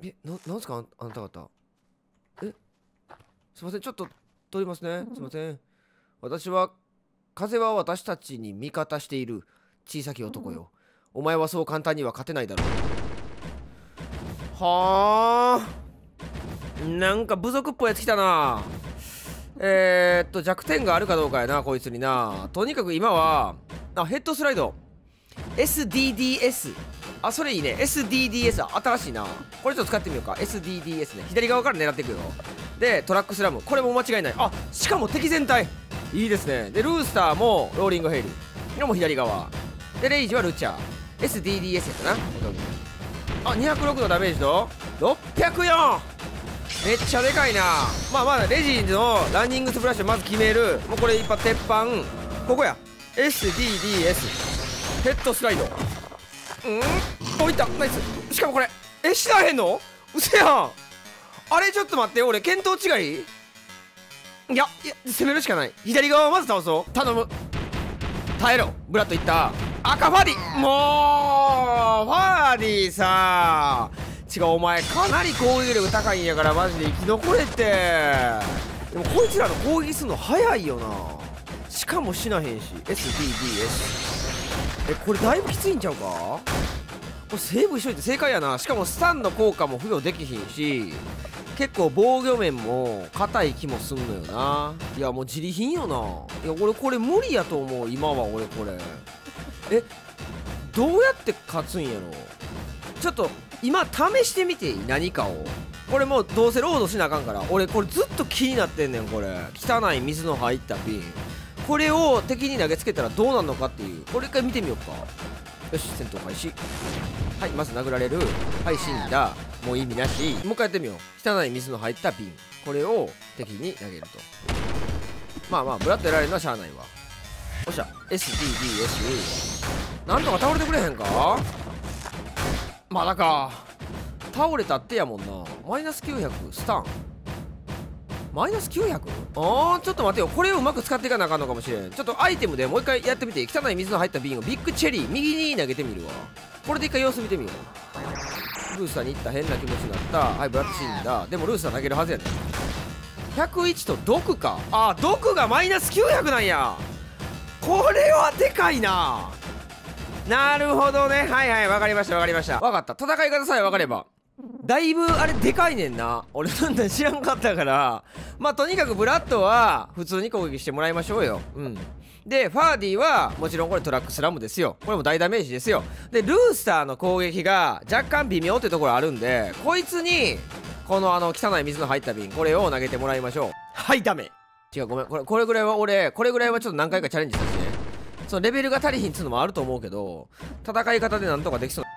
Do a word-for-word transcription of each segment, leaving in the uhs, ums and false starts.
え、な、なんすか、あん、あなた方。え、すいません、ちょっと通りますね。すいません。私は、風は私たちに味方している小さき男よ。お前はそう簡単には勝てないだろう。はあ。なんか部族っぽいやつ来たな。えー、っと、弱点があるかどうかやな、こいつにな。とにかく今は、あ、ヘッドスライド。エスディーディーエス。あ、それいいね。エスディーディーエス。新しいな。これちょっと使ってみようか。エスディーディーエス ね。左側から狙っていくよ。で、トラックスラム。これも間違いない。あ、しかも敵全体。いいですね。で、ルースターもローリングヘイル。これも左側。で、レイジはルチャー。エスディーディーエス やったな。あ、にひゃくろくのダメージとろっぴゃくよん。めっちゃでかいな。まあまあレジのランニングスプラッシュまず決める。もうこれ一発鉄板。ここや エスディーディーエス ヘッドスライド。うんおいったナイス。しかもこれえ死なへんのうせやん。あれちょっと待って、俺見当違い。いやいや攻めるしかない。左側をまず倒そう。頼む。耐えろ。ブラッドいった。赤ファーディ。もうファーディさ違う、お前かなり攻撃力高いんやからマジで生き残れって。でもこいつらの攻撃するの早いよな。しかも死なへんし。 エスディーディーエス えこれだいぶきついんちゃうか。これセーブしといて正解やな。しかもスタンの効果も付与できひんし、結構防御面も硬い気もすんのよな。いやもう自利品よな。いや俺これ無理やと思う今は。俺これえどうやって勝つんやろ。ちょっと今試してみていい。何かをこれもうどうせロードしなあかんから。俺これずっと気になってんねん。これ汚い水の入った瓶、これを敵に投げつけたらどうなるのかっていう、これ一回見てみようか。よし戦闘開始。はいまず殴られる。はい死んだ。もう意味なし。もう一回やってみよう。汚い水の入った瓶、これを敵に投げると。まあまあブラッドやられるのはしゃあないわ。よっしゃ エスディーディーエス なんとか倒れてくれへんか。まだか。倒れたってやもんな。マイナスきゅうひゃくスタンマイナス きゅうひゃく？ あーちょっと待てよ。これをうまく使っていかなあかんのかもしれん。ちょっとアイテムでもう一回やってみて。汚い水の入った瓶をビッグチェリー右に投げてみるわ。これで一回様子見てみよう。ルースターに行った。変な気持ちになった。はいブラッド死んだ。でもルースター投げるはずやねん。ひゃくいちと毒か。あー毒がマイナスきゅうひゃくなんや。これはでかいな。なるほどね。はいはいわかりましたわかりました。わかった。戦い方さえ分かればだいぶあれでかいねんな。俺なんだ知らんかったから。まあとにかくブラッドは普通に攻撃してもらいましょうよ。うんでファーディはもちろんこれトラックスラムですよ。これも大ダメージですよ。でルースターの攻撃が若干微妙ってところあるんで、こいつにこのあの汚い水の入った瓶、これを投げてもらいましょう。はいダメ。違うごめん。これこれぐらいは俺これぐらいはちょっと何回かチャレンジさせて。そのレベルが足りひんっつうのもあると思うけど、戦い方でなんとかできそう。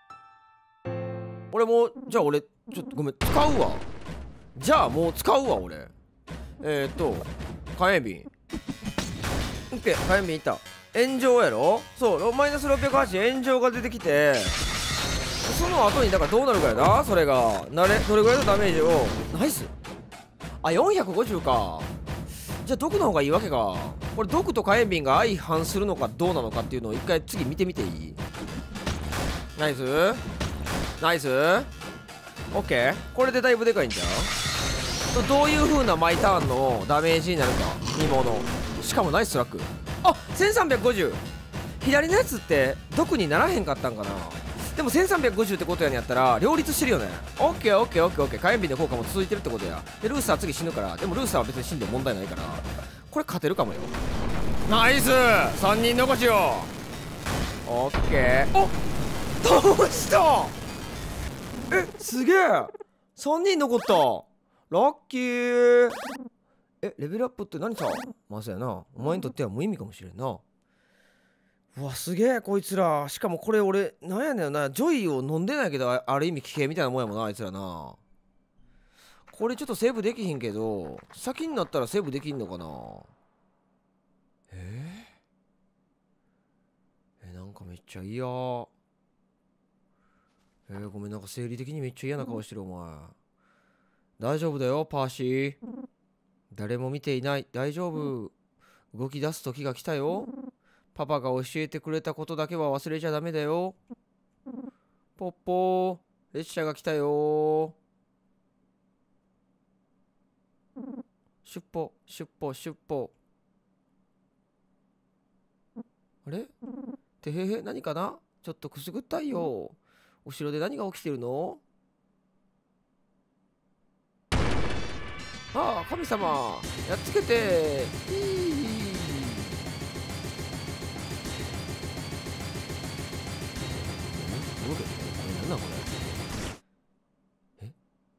俺もじゃあ俺ちょっとごめん使うわ。じゃあもう使うわ俺。えー、っと火炎瓶オッケー。火炎瓶いった。炎上やろ。そうマイナスろっぴゃくはち炎上が出てきて、その後にだからどうなるかやな。それがなれどれぐらいのダメージを。ナイス。あよんひゃくごじゅうか。じゃあ毒の方がいいわけか。これ毒と火炎瓶が相反するのかどうなのかっていうのを一回次見てみていい。ナイスナイスオッケー。これでだいぶでかいんちゃう。どういう風な毎ターンのダメージになるか見もの。しかもナイストラック。あせんさんびゃくごじゅう。左のやつって毒にならへんかったんかな。でもせんさんびゃくごじゅうってことやねんやったら両立してるよね。オッケーオッケーオッケーオッケー。火炎瓶の効果も続いてるってことや。でルースター次死ぬから。でもルースターは別に死んで問題ないから、これ勝てるかもよ。ナイスさんにん残しよ。オッケー。お倒したえすげえさんにん残った。ラッキー。えレベルアップって何さ。まずやな。お前にとっては無意味かもしれんな。うわすげえこいつら。しかもこれ俺なんやねんな。ジョイを飲んでないけど あ, ある意味危険みたいなもんやもんなあいつらな。これちょっとセーブできひんけど先になったらセーブできんのかな。えー、えなんかめっちゃ嫌。えー、ごめんなんか生理的にめっちゃ嫌な顔してるお前。大丈夫だよパーシー。誰も見ていない。大丈夫。動き出す時が来たよ。パパが教えてくれたことだけは忘れちゃダメだよ。ポッポー列車が来たよー。出歩出歩出歩。あれてへへ、何かな。ちょっとくすぐったいよ。後ろで何が起きてるの。ああ、神様やっつけて。いい。何なんこれ。え、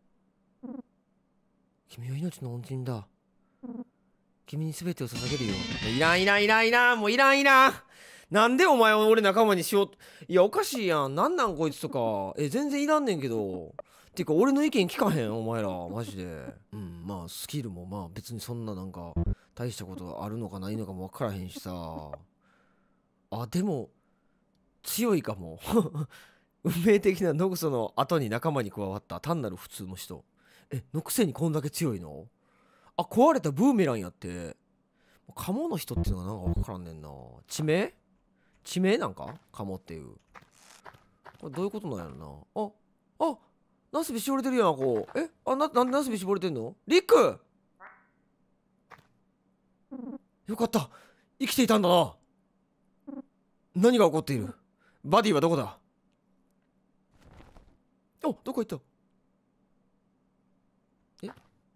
君は命の恩人だ。君に全てを捧げるよ。いらんいらんいらんいらん、もういらんいらん。なんでお前を俺仲間にしよう。いやおかしいやん。なんなんこいつとか。え、全然いらんねんけど。てか俺の意見聞かへんお前らマジで。うん、まあスキルもまあ別にそんななんか大したことあるのかないのかも分からへんしさ。あ、でも強いかも。運命的なノグソの後に仲間に加わった単なる普通の人。え、のくせにこんだけ強いの。あ、壊れたブーメランやって。カモの人っていうのがなんか分からんねんな。地名地名なんかカモっていう。これどういうことなんやろな。あ、あ、ナスビ絞れてるやん、こう。え、あ、な、な、ナスビ絞れてんの。リック。よかった。生きていたんだな。何が起こっている。バディはどこだ。お、どこ行った。え、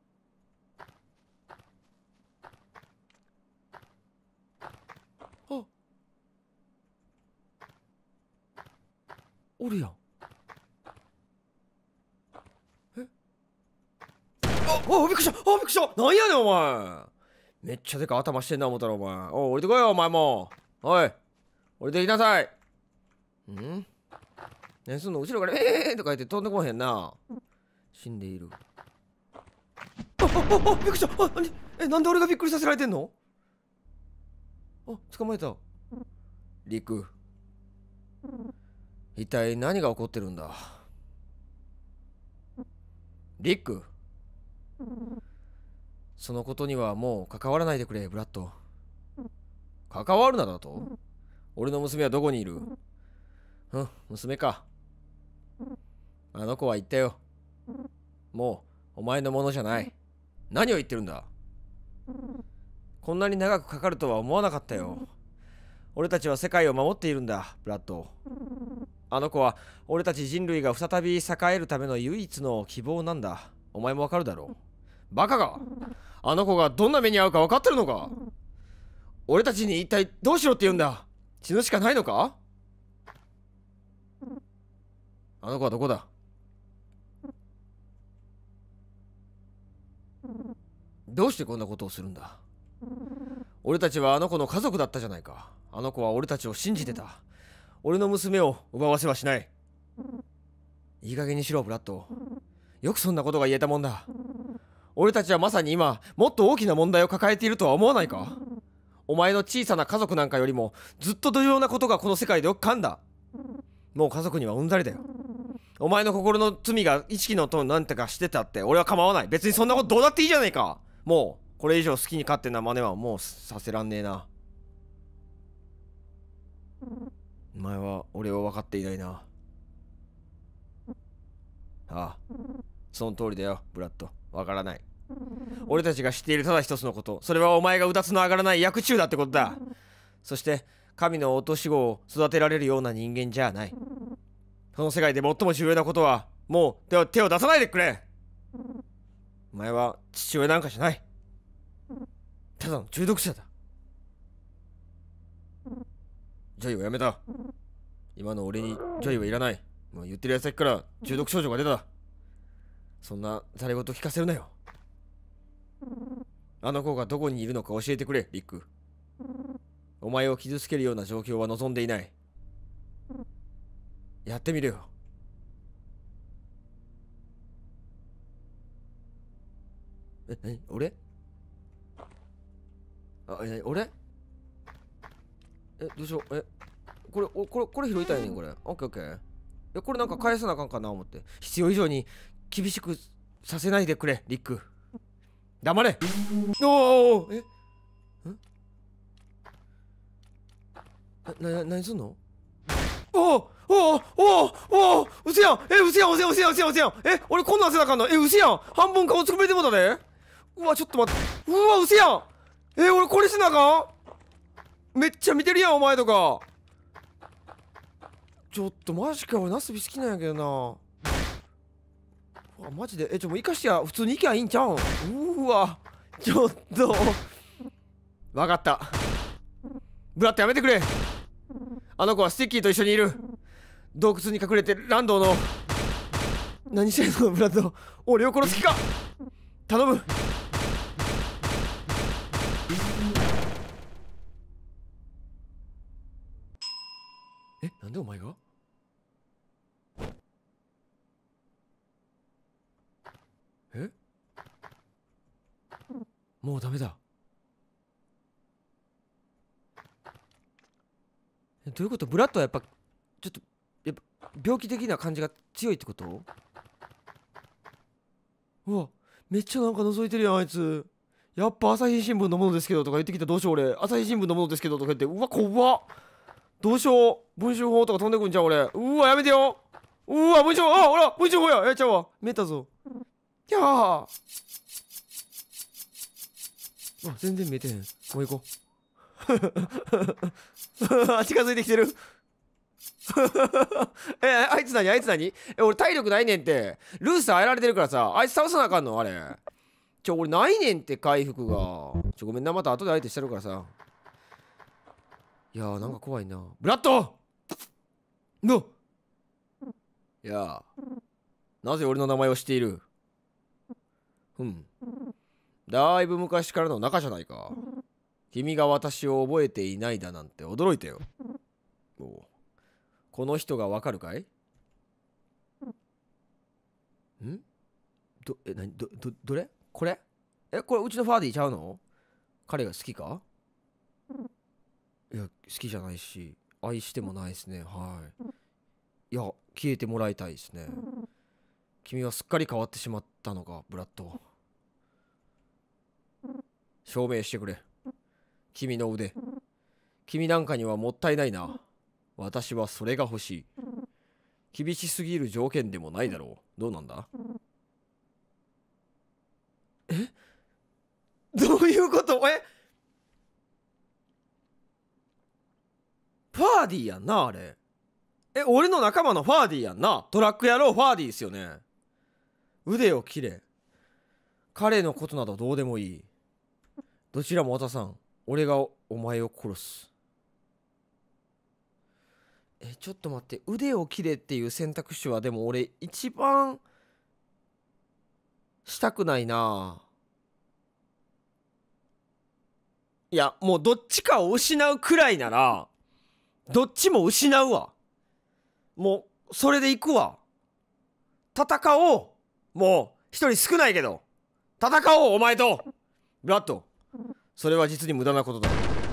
あ、おるやん。え、あ、あ、びっくりした。あ、びっくりした。なんやねんお前。めっちゃでか頭してんな思ったらお前。おい、降りてこいよお前も。おい、降りてきなさい。ん、何すんの。後ろからええーとか言って飛んでこへんな。死んでいる。あ、あ、あ、あ、びっくりした。あ、何、え、なんで俺がびっくりさせられてんの。あ、捕まえた。リク、一体何が起こってるんだ。リック、そのことにはもう関わらないでくれブラッド。関わるなだと。俺の娘はどこにいる。うん、娘か。あの子は言ったよ。もうお前のものじゃない。何を言ってるんだ。こんなに長くかかるとは思わなかったよ。俺たちは世界を守っているんだブラッド。あの子は俺たち人類が再び栄えるための唯一の希望なんだ。お前もわかるだろう。バカが。あの子がどんな目に遭うか分かってるのか。俺たちに一体どうしろって言うんだ。死ぬしかないのか。あの子はどこだ。どうしてこんなことをするんだ。俺たちはあの子の家族だったじゃないか。あの子は俺たちを信じてた。俺の娘を奪わせはしない。いい加減にしろブラッド。よくそんなことが言えたもんだ。俺たちはまさに今もっと大きな問題を抱えているとは思わないか。お前の小さな家族なんかよりもずっと重要なことがこの世界で起きかんだ。もう家族にはうんざりだよ。お前の心の罪が意識のとなんてかしてたって俺は構わない。別にそんなことどうだっていいじゃないか。もうこれ以上好きに勝手な真似はもうさせらんねえな。お前は俺を分かっていないな。ああ、その通りだよブラッド。分からない。俺たちが知っているただ一つのこと、それはお前がうだつの上がらない役中だってことだ。そして神の落とし子を育てられるような人間じゃない。その世界で最も重要なことはもう手を、手を出さないでくれ。お前は父親なんかじゃない。ただの中毒者だ。ジョイはやめた。今の俺にジョイはいらない。もう言ってる矢先から中毒症状が出た。そんなざれ言聞かせるなよ。あの子がどこにいるのか教えてくれリック。お前を傷つけるような状況は望んでいない。やってみるよ。え、なに俺。あ、え、俺え、どうしよう。え、これ、お、これ、これ拾いたいねん、これ。オッケーオッケー。え、これなんか返さなあかんかな思って。必要以上に厳しくさせないでくれ、リック。黙れ。おお、え、んな、な、何すんの。 おおおおおおうせやんえうせやんうせやんうせやんうせやんうせやんえ俺こんなんせなあかんのえうせやん半分顔つくめてもだでうわちょっと待ってうわうせやんえ俺これせなあかんめっちゃ見てるやんお前とかちょっとマジか俺ナスビ好きなんやけどなうわマジでえちょもう生かしてや普通に行きゃいいんちゃうんうわちょっとわかったブラッドやめてくれあの子はスティッキーと一緒にいる洞窟に隠れてランドの何してんのブラッド俺を殺す気か頼むえなんでお前がえもうダメだえどういうことブラッドはやっぱちょっとやっぱ病気的な感じが強いってことうわめっちゃなんか覗いてるやんあいつやっぱ朝日新聞のものですけどとか言ってきたどうしよう俺朝日新聞のものですけどとか言ってうわ怖っどうしよう文春法とか飛んでくんじゃん俺うわやめてようわ文春あほら文春法やえちゃうわめたぞキャーあ全然見えてへんもう行こう近づいてきてるえあいつ何あいつ何え俺体力ないねんってルースやられてるからさあいつ倒さなあかんのあれちょ俺ないねんって回復がちょごめんなまた後で相手してるからさいやーなんか怖いなブラッドのいやーなぜ俺の名前を知っているふんだいぶ昔からの仲じゃないか君が私を覚えていないだなんて驚いたよおこの人がわかるかいんどえなにどどどれこれえこれうちのファーディーちゃうの彼が好きかいや好きじゃないし愛してもないですねはいいや消えてもらいたいですね君はすっかり変わってしまったのかブラッド証明してくれ君の腕君なんかにはもったいないな私はそれが欲しい厳しすぎる条件でもないだろうどうなんだえどういうことえファーディーやんなあれえ俺の仲間のファーディーやんなトラック野郎ファーディーですよね腕を切れ彼のことなどどうでもいいどちらも渡さん俺がお前を殺すえちょっと待って腕を切れっていう選択肢はでも俺一番したくないないやもうどっちかを失うくらいならどっちも失うわもうそれでいくわ戦おうもう一人少ないけど戦おうお前とブラッドそれは実に無駄なことだ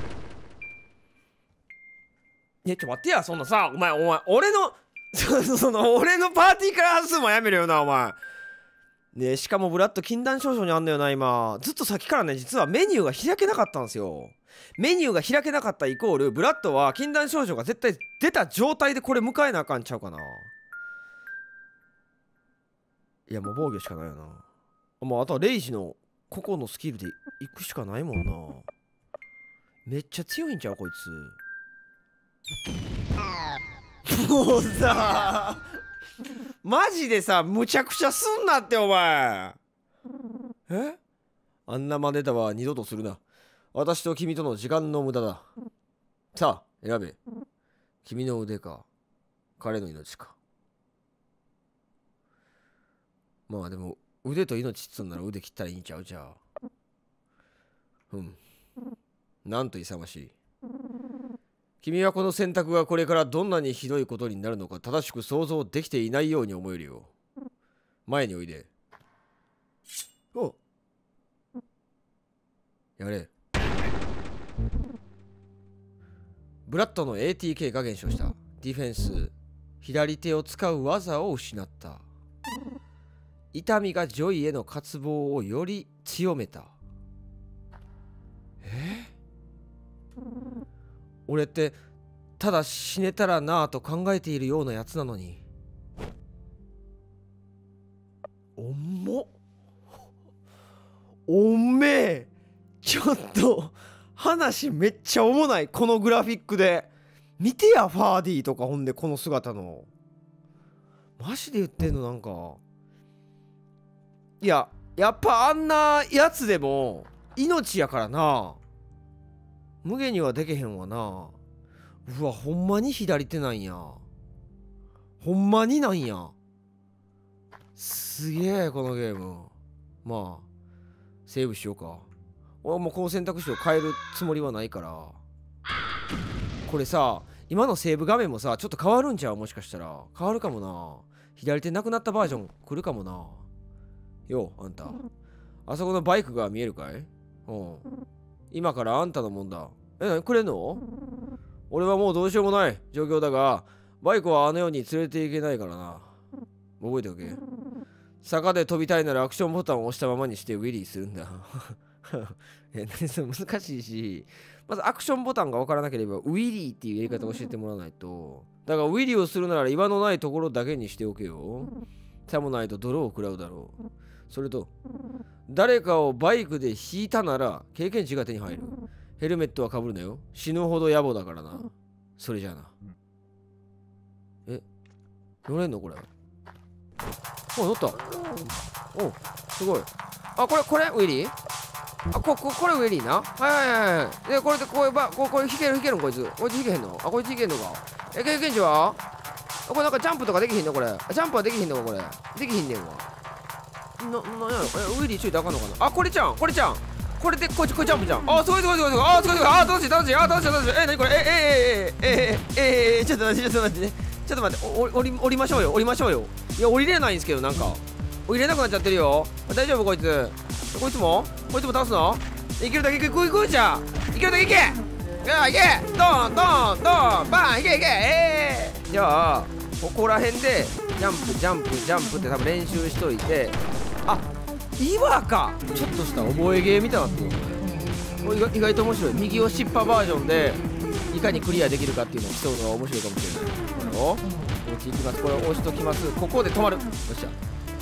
えちょ待ってやそんなさお前お前俺のその俺のパーティーから外すもやめるよなお前ねえしかもブラッド禁断症状にあんのよな今ずっとさっきからね実はメニューが開けなかったんですよメニューが開けなかったイコールブラッドは禁断症状が絶対出た状態でこれ迎えなあかんちゃうかないやもう防御しかないよなもうあとはレイジの個々のスキルで行くしかないもんなめっちゃ強いんちゃうこいつもうさマジでさむちゃくちゃすんなってお前えあんな真似だは二度とするな私と君との時間の無駄ださあ選べ君の腕か彼の命かまあでも腕と命っつうんなら腕切ったらいいんちゃうじゃあうんなんと勇ましい君はこの選択がこれからどんなにひどいことになるのか正しく想像できていないように思えるよ前においでおやれブラッドの エーティーケー が減少したディフェンス左手を使う技を失った痛みがジョイへの渇望をより強めたえ俺ってただ死ねたらなぁと考えているようなやつなのに。おもおめえちょっと話めっちゃおもない。このグラフィックで見てや、ファーディーとか。ほんでこの姿のマジで言ってんの。なんかいややっぱあんなやつでも命やからな。無限にはでけへんわな。うわ、ほんまに左手なんや。ほんまになんや。すげえこのゲーム。まあセーブしようか。俺はもうこの選択肢を変えるつもりはないから。これさ、今のセーブ画面もさちょっと変わるんちゃう？もしかしたら変わるかもな。左手なくなったバージョン来るかもな。ようあんた、あそこのバイクが見えるかい？うん、今からあんたのもんだ。え、何くれんの？俺はもうどうしようもない状況だが、バイクはあの世に連れて行けないからな。覚えておけ。坂で飛びたいならアクションボタンを押したままにしてウィリーするんだ。え、何それ難しいし、まずアクションボタンが分からなければウィリーっていうやり方を教えてもらわないと。だからウィリーをするなら岩のないところだけにしておけよ。さもないと泥を食らうだろう。それと誰かをバイクで引いたなら経験値が手に入る。ヘルメットはかぶるなよ。死ぬほど野暮だからな。それじゃあな。え、乗れんのこれ？お、乗った。お、すごい。あ、これこれウィリー？あ、こここれウィリーな。はいはいはいはい。でこれでこうばここれ引ける引けるこいつ。こいつ引けへんの？あ、こいつ引けんのか。え、経験値は？これなんかジャンプとかできひんのこれ。ジャンプはできひんのかこれ。できひんねんわ。な、なんやろ。え、ウィリーちょいとあかんのかな。あ、これちゃんこれちゃん。これでこいつこれジャンプじゃん。あ、すごいすごいすごいすごい。あ、すごいすごい。あ、楽しい楽しい。あ、楽しい楽しい。え、なにこれ。え、え、え、え、え、え、え、ちょっと待ってちょっと待ってね。ちょっと待って。お、降り降りましょうよ。降りましょうよ。いや降りれないんですけどなんか。降りれなくなっちゃってるよ。大丈夫こいつ。こいつもこいつも倒すの？いけるだけいけ、こいこいじゃん。いけるだけいけ。あ、いけ。ドンドンドンバンいけいけ。えー、じゃあここら辺でジャンプジャンプジャンプって多分練習しといて。あ、岩か。ちょっとした覚えゲーみたいになってるこれ。意外、意外と面白い。右押しっぱバージョンでいかにクリアできるかっていうのを競うのが面白いかもしれない。これをこっち行きます。これを押しときます。ここで止まる。よっしゃ。よ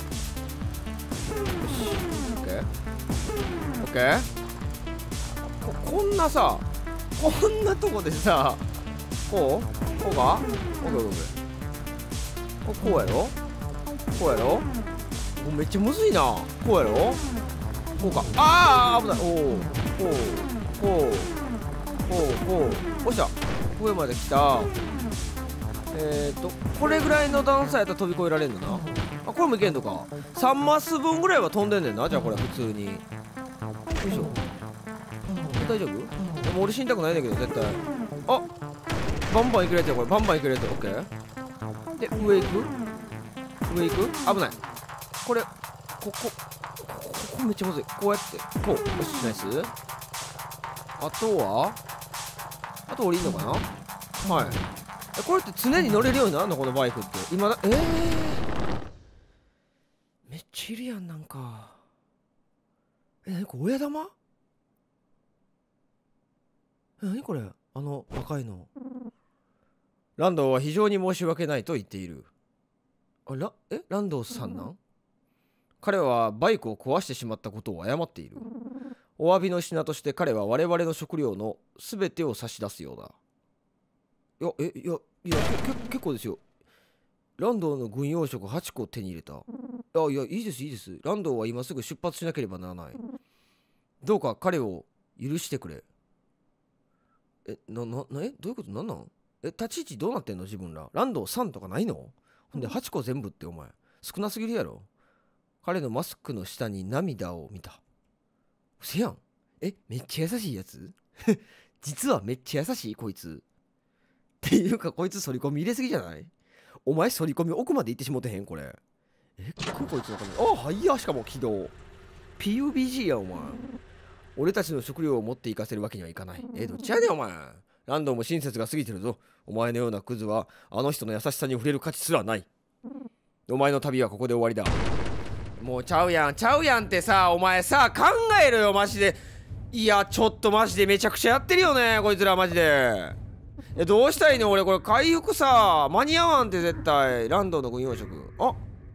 し オーケー こ, こんなさこんなとこでさこうこうか オーケーオーケー こうやろこうやろめっちゃむずいな。こうやろこうか。ああ危ない。おおこうこうこうこうおっしゃ上まで来た。えーとこれぐらいの段差やったら飛び越えられんのな。あ、これもいけんのか。さんマス分ぐらいは飛んでんねんな。じゃあこれ普通によいしょ。大丈夫？でも俺死にたくないんだけど絶対。あ、バンバンいけるやつやこれ。バンバンいけるやつ。オッケー。で上行く上行く。危ない。これここここめっちゃむずい。こうやってこう。よしナイス。あとはあと降りんのかな。はい。え、これって常に乗れるようになるのこのバイクって。今だ。えー、めっちゃいるやんなんか。え、なにこれ親玉。え、なにこれあの赤いの。ランドは非常に申し訳ないと言っている。あらえランドさんなん。彼はバイクを壊してしまったことを謝っている。お詫びの品として彼は我々の食料の全てを差し出すようだ。いや、え、いや、いや、け結構ですよ。ランドの軍用食はちこ手に入れた。あ、いや、いいです、いいです。ランドは今すぐ出発しなければならない。どうか彼を許してくれ。え、な、な、な、え、どういうこと？なんなん？え、立ち位置どうなってんの自分ら。ランドさんとかないの？ほんではちこ全部ってお前。少なすぎるやろ。彼のマスクの下に涙を見た。せやん。え、めっちゃ優しいやつ実はめっちゃ優しいこいつ。っていうかこいつ反り込み入れすぎじゃない？お前反り込み奥まで行ってしもてへんこれ。え、ここいつの髪。あ、はいや、しかも起動。ピーユービージー やお前。俺たちの食料を持っていかせるわけにはいかない。え、どっちやねんお前。ランドも親切が過ぎてるぞ。お前のようなクズはあの人の優しさに触れる価値すらない。お前の旅はここで終わりだ。もうちゃうやんちゃうやんってさ、お前さ考えろよマジで。いやちょっとマジでめちゃくちゃやってるよねこいつらマジで。 やどうしたらいいの俺これ回復さ間に合わんって絶対。ランドの軍用食あ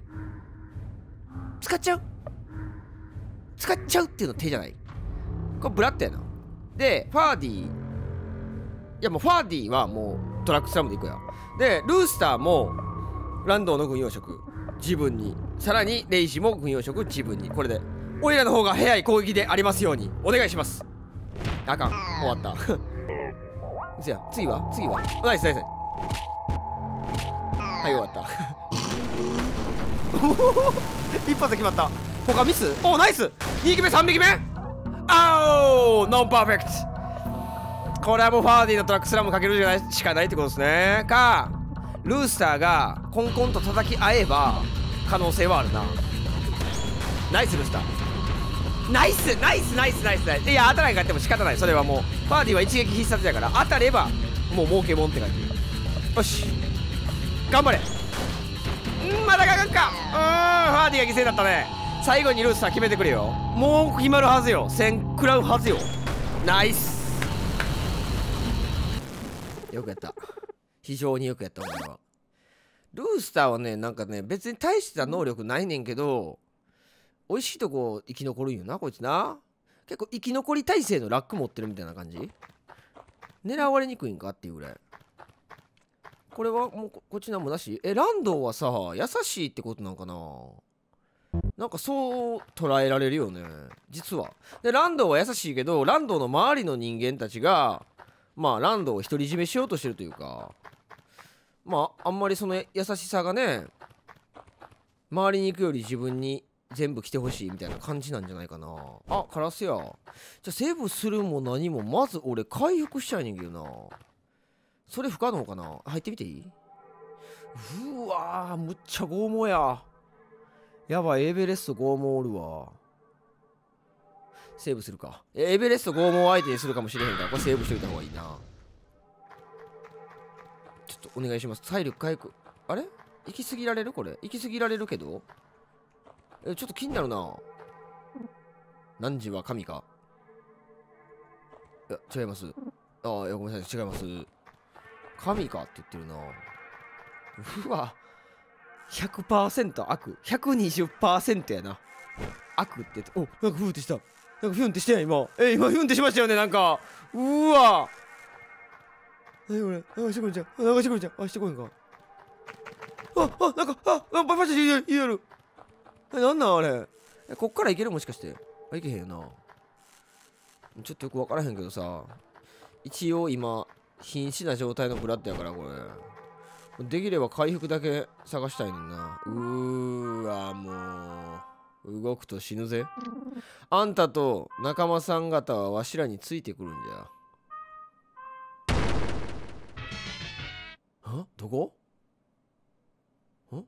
使っちゃう使っちゃうっていうの手じゃない。これブラッドやな。でファーディーいやもうファーディーはもうトラックスラムでいくや。でルースターもランドの軍用食自分に、さらにレイジも軍用食自分に。これで俺らの方が早い攻撃でありますようにお願いします。あかん終わったうや次は次はナイスナイスはい終わった一発で決まった。他ミスおナイスにひきめさんびきめあおノンパーフェクト。これはもうファーディーのトラックスラムかけるじゃないしかないってことですね。かルースターがコンコンと叩き合えば可能性はあるな。ナイスルースターナイスナイスナイスナイスナイス。いや当たらなかっても仕方ない。それはもうファーディーは一撃必殺だから当たればもう儲けもんって感じ。よし頑張れ。んまだかかんか。うーんファーディーが犠牲だったね。最後にルースター決めてくれよ。もう決まるはずよ。せん食らうはずよ。ナイスよくやった。非常によくやった俺は。ルースターはねなんかね別に大した能力ないねんけど美味しいとこ生き残るんよなこいつな。結構生き残り耐性のラック持ってるみたいな感じ。狙われにくいんかっていうぐらい。これはもう こ, こっちなんもなし。えランドはさ優しいってことなんかな。なんかそう捉えられるよね実は。でランドは優しいけどランドの周りの人間たちがまあランドを独り占めしようとしてるというか、まああんまりその優しさがね周りに行くより自分に全部来てほしいみたいな感じなんじゃないかな。あカラスや。じゃあセーブするも何もまず俺回復しちゃいねんけどな。それ不可能かな。入ってみていい。うわーむっちゃ拷問や。やばいエベレスト拷問おるわ。セーブするか。エベレスト拷問相手にするかもしれへんからこれセーブしといた方がいいな。ちょっとお願いします。体力回復。あれ行き過ぎられるこれ。行き過ぎられるけどえちょっと気になるな。汝は神か。いや違います。ああいやごめんなさい違います。神かって言ってるな。うわ ひゃくパーセント 悪 ひゃくにじゅっパーセント やな悪って言って。おなんかフーってした。なんかフュンってしてん今。え今フュンってしましたよねなんか。うわ何これ。あしてくれちゃう。あしてくれちゃう。あしてこいんか。ああなんかああパパチ言える。えなんなんあれ。えこっからいけるもしかして。あいけへんよな。ちょっとよく分からへんけどさ一応今瀕死な状態のブラッドやからこれできれば回復だけ探したいねんな。うーわもう動くと死ぬぜ。あんたと仲間さん方はわしらについてくるんじゃ。はどこん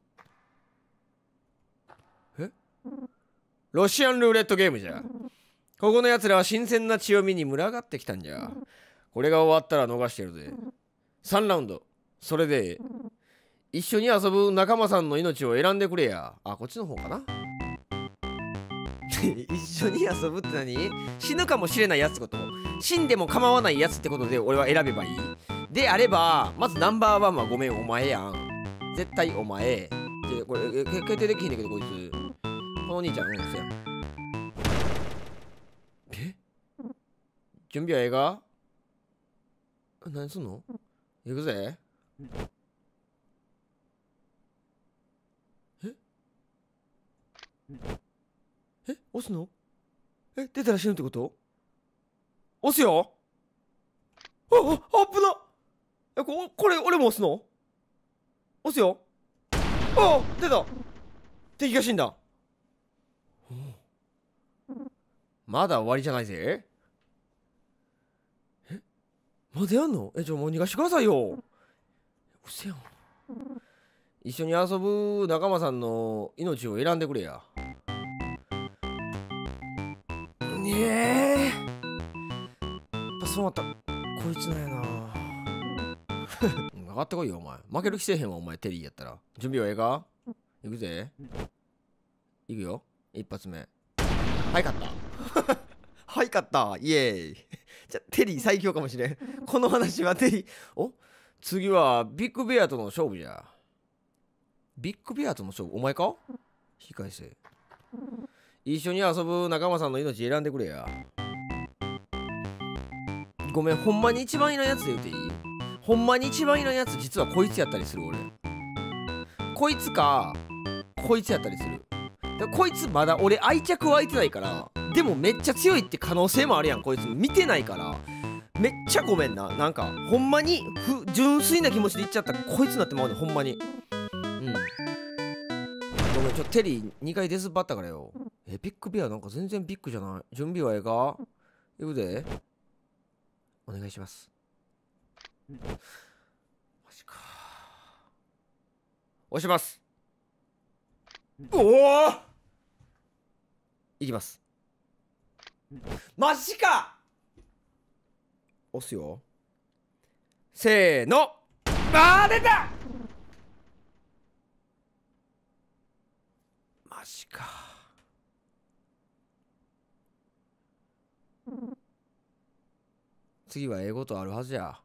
えロシアンルーレットゲームじゃ。ここのやつらは新鮮な血を見に群がってきたんじゃ。これが終わったら逃してやるぜ。さんラウンドそれで一緒に遊ぶ仲間さんの命を選んでくれや。あこっちの方かな一緒に遊ぶって何。死ぬかもしれないやつってこと。死んでも構わないやつってことで俺は選べばいいであればまずナンバーワンはごめんお前やん。絶対お前でこれ決定できへんねんけどこいつこのお兄ちゃんうんそやえ準備はええか。何すんの。行くぜ。ええ押すの。え出たら死ぬってこと。押すよ。あああぶな。えここれ俺も押すの。押すよ。あ出た。敵が死んだ。まだ終わりじゃないぜ。えまだやんの。えちょもう逃がしてくださいよ。うせやん。一緒に遊ぶ仲間さんの命を選んでくれや。ねえそうなったこいつなんやな上がってこいよお前。負ける気せえへんわお前テリーやったら。準備はええか。いくぜ。いくよ一発目。はい勝ったはい勝った。イエーイ。じゃテリー最強かもしれん。この話はテリー。お、次はビッグベアとの勝負じゃ。ビッグベアとの勝負、お前か？引き返せ。一緒に遊ぶ仲間さんの命選んでくれや。ごめん、ほんまに一番いらんやつで言うていい？ほんまに一番いらんやつ、実はこいつやったりする俺。こいつかこいつやったりする。でこいつまだ俺愛着湧いてないから、でもめっちゃ強いって可能性もあるやん。こいつ見てないからめっちゃごめんな。なんかほんまにふ純粋な気持ちで言っちゃったこいつになってまうねんほんまに。うんごめん、ちょテリーにかいデスバったからよ。えビッグベアなんか全然ビッグじゃない。準備はええか？いくでお願いします。マジか。押します。おおいきます。マジか。押すよ。せーの。あー出た。マジか。次はええことあるはずや。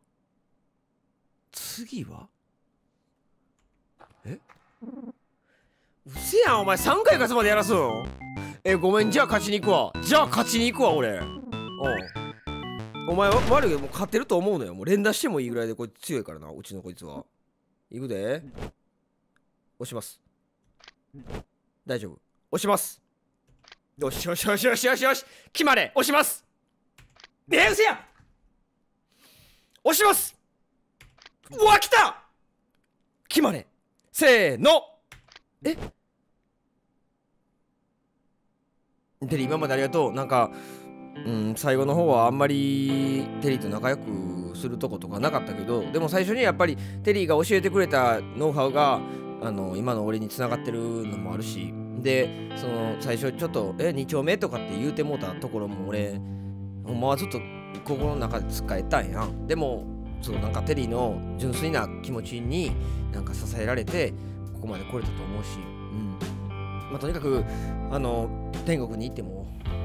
次はえうせやんお前さんかい勝つまでやらすの？えごめん、じゃあ勝ちに行くわ。じゃあ勝ちに行くわ俺。うんお前悪いけどもう勝てると思うのよ。もう連打してもいいぐらいでこいつ強いからな、うちのこいつは。いくで押します。大丈夫押します。よしよしよしよしよしよし決まれ押します。えうせやん押します。うわ来た決まれせーの。えテリー今までありがとう。なんかうん最後の方はあんまりテリーと仲良くするとことかなかったけど、でも最初にやっぱりテリーが教えてくれたノウハウがあの今の俺につながってるのもあるし、でその最初ちょっとえに丁目とかって言うてもうたところも俺ほんまはずっと心の中で使えたんやん。でもそうなんかテリーの純粋な気持ちになんか支えられてここまで来れたと思うし、うんまあとにかくあの天国に行っても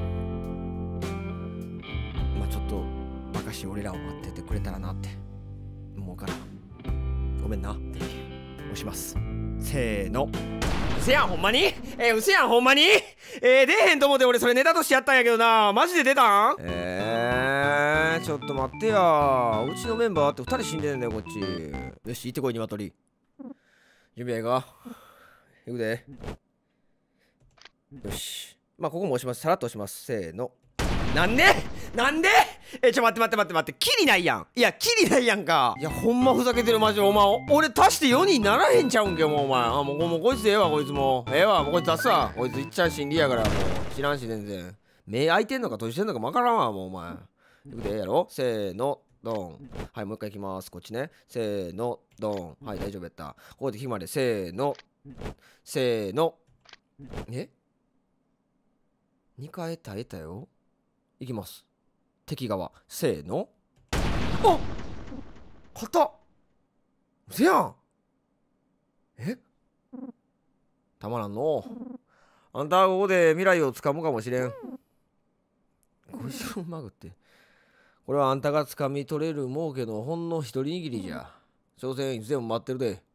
まあちょっとバカし俺らを待っててくれたらなって思うからごめんなテリー押します。せーの。うせやんほんまにえー、うせやんほんまにえー、出えへんと思って俺それネタとしてやったんやけどな。マジで出たん？えー、ちょっと待ってや。うちのメンバーってふたり死んでんだよこっち。よし行ってこいニワトリ。準備ええか？いくで。よしまあここも押します。さらっと押します。せーの。なんでなんでえちょ待って待って待って待ってキリないやん。いやキリないやんか。いやほんまふざけてるマジでお前俺足してよにんならへんちゃうんけもうお前。あもうもうこいつでええわこいつもうええわもうこいつ出すわ。こいついっちゃん心理やからもう知らんし全然目開いてんのか閉じてんのか分からんわもうお前。いくでええやろせーのドン。はいもう一回いきますこっちね。せーのドン。はい大丈夫やった。ここで決まれ。せーのせーの。えにかい耐えたよ。いきます敵側せーの。あ勝った。うせやんえたまらんのあんたはここで未来をつかむかもしれん。ごじゅうマグってこれはあんたがつかみ取れる儲けのほんの一人握りじゃ。挑戦いつでも待ってるで。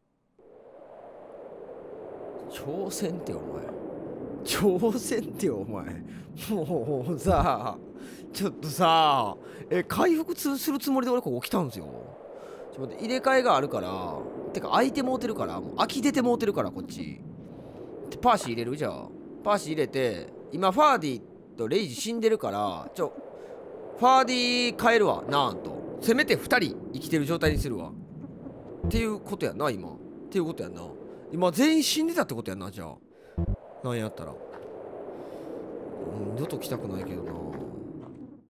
挑戦ってお前挑戦ってお前もうさちょっとさえ回復するつもりで俺ここ来たんですよ。ちょっと待って入れ替えがあるからてか空いてもうてるからもう空き出てもうてるからこっちパーシー入れるじゃん。パーシー入れて今ファーディとレイジ死んでるからちょファーディ変えるわなんとせめてふたり生きてる状態にするわっていうことやな今っていうことやな今全員死んでたってことやな。じゃあなんやったら、うん、二度と来たくないけどな。